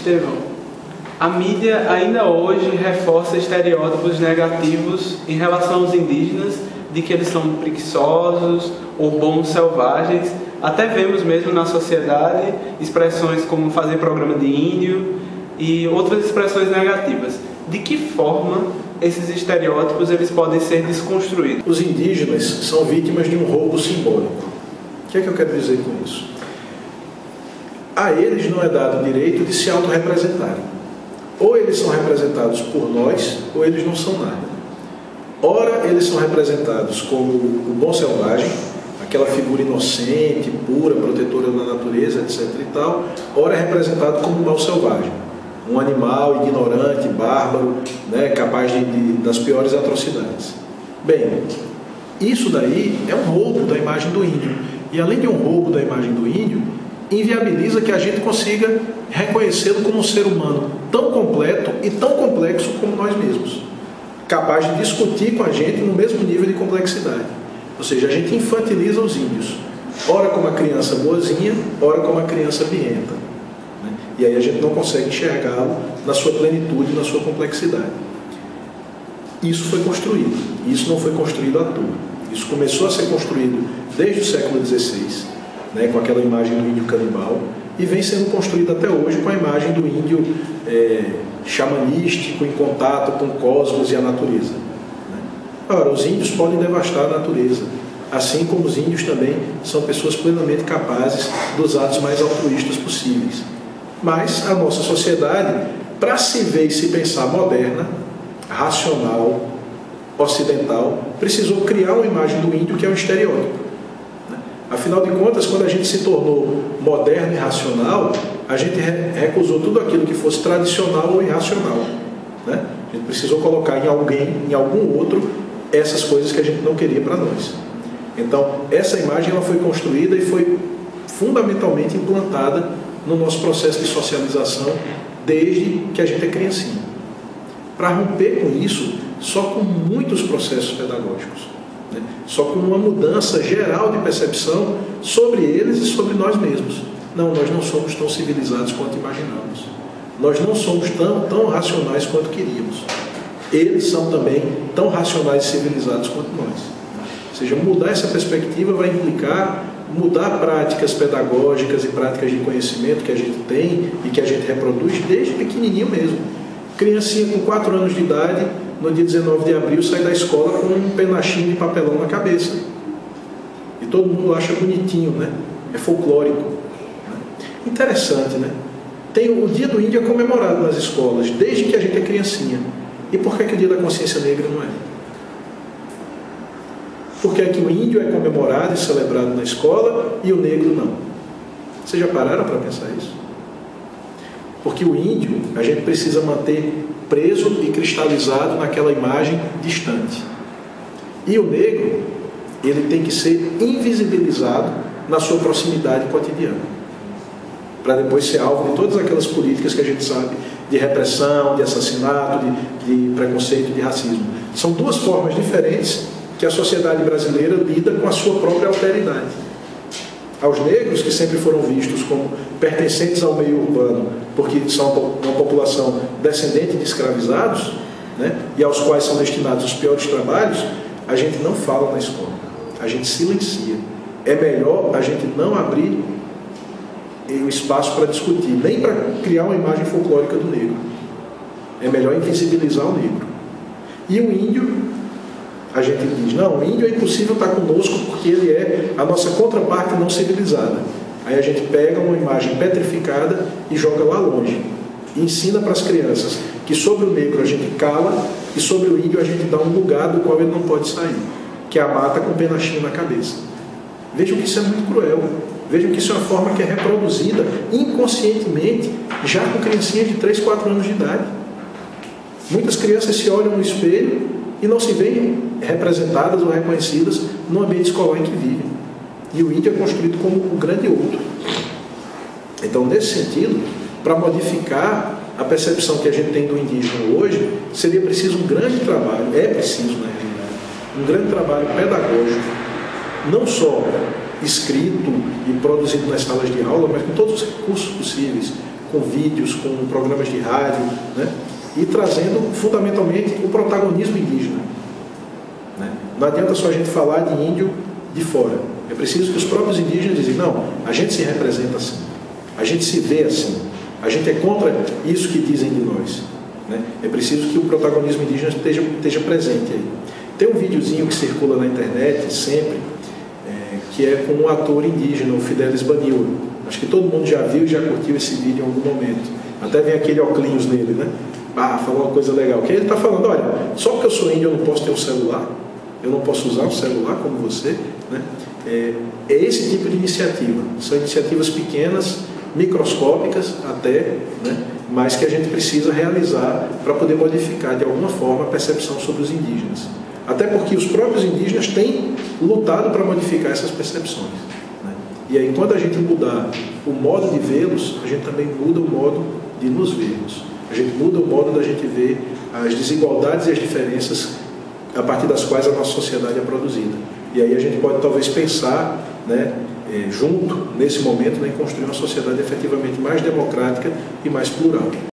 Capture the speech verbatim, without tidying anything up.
Estevão, a mídia ainda hoje reforça estereótipos negativos em relação aos indígenas, de que eles são preguiçosos ou bons selvagens. Até vemos mesmo na sociedade expressões como fazer programa de índio e outras expressões negativas. De que forma esses estereótipos eles podem ser desconstruídos? Os indígenas são vítimas de um roubo simbólico. O que é que eu quero dizer com isso? A eles não é dado o direito de se autorrepresentarem. Ou eles são representados por nós, ou eles não são nada. Ora, eles são representados como o bom selvagem, aquela figura inocente, pura, protetora da natureza, etc e tal. Ora, é representado como o mal selvagem, um animal ignorante, bárbaro, né, capaz de, de, das piores atrocidades. Bem, isso daí é um roubo da imagem do índio. E além de um roubo da imagem do índio, inviabiliza que a gente consiga reconhecê-lo como um ser humano tão completo e tão complexo como nós mesmos, capaz de discutir com a gente no mesmo nível de complexidade. Ou seja, a gente infantiliza os índios, ora como uma criança boazinha, ora como uma criança birrenta, né? E aí a gente não consegue enxergá-lo na sua plenitude, na sua complexidade. Isso foi construído, isso não foi construído à toa. Isso começou a ser construído desde o século dezesseis, né, com aquela imagem do índio canibal, e vem sendo construído até hoje com a imagem do índio é, xamanístico, em contato com o cosmos e a natureza. Né? Ora, os índios podem devastar a natureza, assim como os índios também são pessoas plenamente capazes dos atos mais altruístas possíveis. Mas a nossa sociedade, para se ver e se pensar moderna, racional, ocidental, precisou criar uma imagem do índio que é um estereótipo. Afinal de contas, quando a gente se tornou moderno e racional, a gente recusou tudo aquilo que fosse tradicional ou irracional, né? A gente precisou colocar em alguém, em algum outro, essas coisas que a gente não queria para nós. Então, essa imagem ela foi construída e foi fundamentalmente implantada no nosso processo de socialização desde que a gente é criancinha. Para romper com isso, só com muitos processos pedagógicos. Só com uma mudança geral de percepção sobre eles e sobre nós mesmos. Não, nós não somos tão civilizados quanto imaginamos. Nós não somos tão, tão racionais quanto queríamos. Eles são também tão racionais e civilizados quanto nós. Ou seja, mudar essa perspectiva vai implicar mudar práticas pedagógicas e práticas de conhecimento que a gente tem e que a gente reproduz desde pequenininho mesmo. Criancinha com quatro anos de idade, no dia dezenove de abril, sai da escola com um penachinho de papelão na cabeça. E todo mundo acha bonitinho, né? É folclórico. Né? Interessante, né? Tem, o Dia do Índio é comemorado nas escolas, desde que a gente é criancinha. E por que, que o Dia da Consciência Negra não é? Por que é que o índio é comemorado e celebrado na escola e o negro não? Vocês já pararam para pensar isso? Porque o índio, a gente precisa manter preso e cristalizado naquela imagem distante. E o negro, ele tem que ser invisibilizado na sua proximidade cotidiana, para depois ser alvo de todas aquelas políticas que a gente sabe de repressão, de assassinato, de, de preconceito, de racismo. São duas formas diferentes que a sociedade brasileira lida com a sua própria alteridade. Aos negros, que sempre foram vistos como pertencentes ao meio urbano, porque são uma população descendente de escravizados, né, e aos quais são destinados os piores trabalhos, a gente não fala na escola, a gente silencia. É melhor a gente não abrir o espaço para discutir, nem para criar uma imagem folclórica do negro. É melhor invisibilizar o negro. E o índio, a gente diz, não, o índio é impossível estar conosco porque ele é a nossa contraparte não civilizada. Aí a gente pega uma imagem petrificada e joga lá longe. E ensina para as crianças que sobre o negro a gente cala e sobre o índio a gente dá um lugar do qual ele não pode sair, que é a mata com o penachinho na cabeça. Vejam que isso é muito cruel. Vejam que isso é uma forma que é reproduzida inconscientemente já com criancinhas de três, quatro anos de idade. Muitas crianças se olham no espelho e não se veem representadas ou reconhecidas no ambiente escolar em que vivem. E o índio é construído como o grande outro. Então, nesse sentido, para modificar a percepção que a gente tem do indígena hoje, seria preciso um grande trabalho, é preciso, na realidade, um grande trabalho pedagógico, não só escrito e produzido nas salas de aula, mas com todos os recursos possíveis, com vídeos, com programas de rádio, né? E trazendo fundamentalmente o protagonismo indígena. Né? Não adianta só a gente falar de índio de fora. É preciso que os próprios indígenas dizem, não, a gente se representa assim, a gente se vê assim, a gente é contra isso que dizem de nós. Né? É preciso que o protagonismo indígena esteja, esteja presente aí. Tem um videozinho que circula na internet sempre, é, que é com um ator indígena, o Fidelis Banil. Acho que todo mundo já viu e já curtiu esse vídeo em algum momento. Até vem aquele óculos nele, né? Ah, falou uma coisa legal. Que ele está falando, olha, só porque eu sou índio eu não posso ter um celular, eu não posso usar um celular como você, né? É, é esse tipo de iniciativa. São iniciativas pequenas, microscópicas até, né? Mas que a gente precisa realizar para poder modificar de alguma forma a percepção sobre os indígenas. Até porque os próprios indígenas têm lutado para modificar essas percepções. Né? E aí, quando a gente mudar o modo de vê-los, a gente também muda o modo de nos vermos. A gente muda o modo da gente ver as desigualdades e as diferenças a partir das quais a nossa sociedade é produzida. E aí a gente pode talvez pensar, né, é, junto, nesse momento, né, em construir uma sociedade efetivamente mais democrática e mais plural.